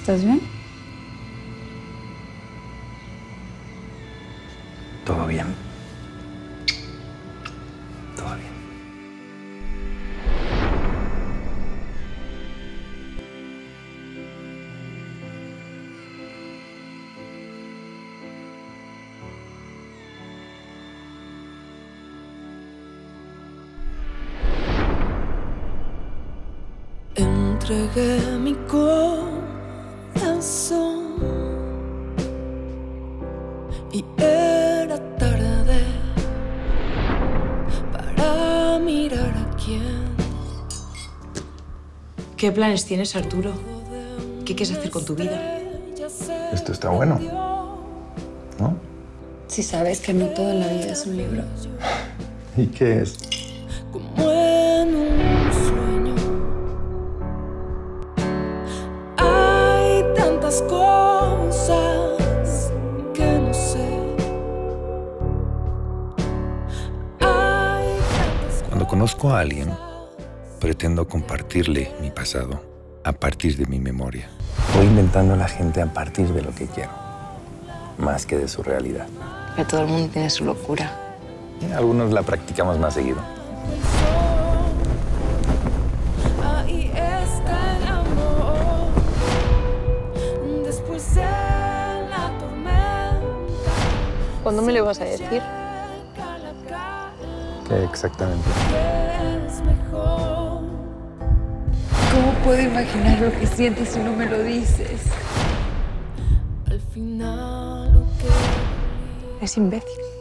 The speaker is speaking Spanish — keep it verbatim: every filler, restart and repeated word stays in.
¿Estás bien? Todo bien. Todo bien. Entregué mi corazón y era tarde para mirar a quién. ¿Qué planes tienes, Arturo? ¿Qué quieres hacer con tu vida? Esto está bueno, ¿no? Si sabes que no todo en la vida es un libro. ¿Y qué es? Como en un sueño. Hay tantas cosas que no sé. Hay tantas Cuando conozco a alguien, pretendo compartirle mi pasado a partir de mi memoria. Voy inventando a la gente a partir de lo que quiero, más que de su realidad. Que todo el mundo tiene su locura. Y algunos la practicamos más seguido. Ahí está el amor. Después de la tormenta. ¿Cuándo me lo ibas a decir? ¿Qué exactamente? Es mejor. ¿Cómo puedo imaginar lo que sientes si no me lo dices? Al final lo que Es imbécil.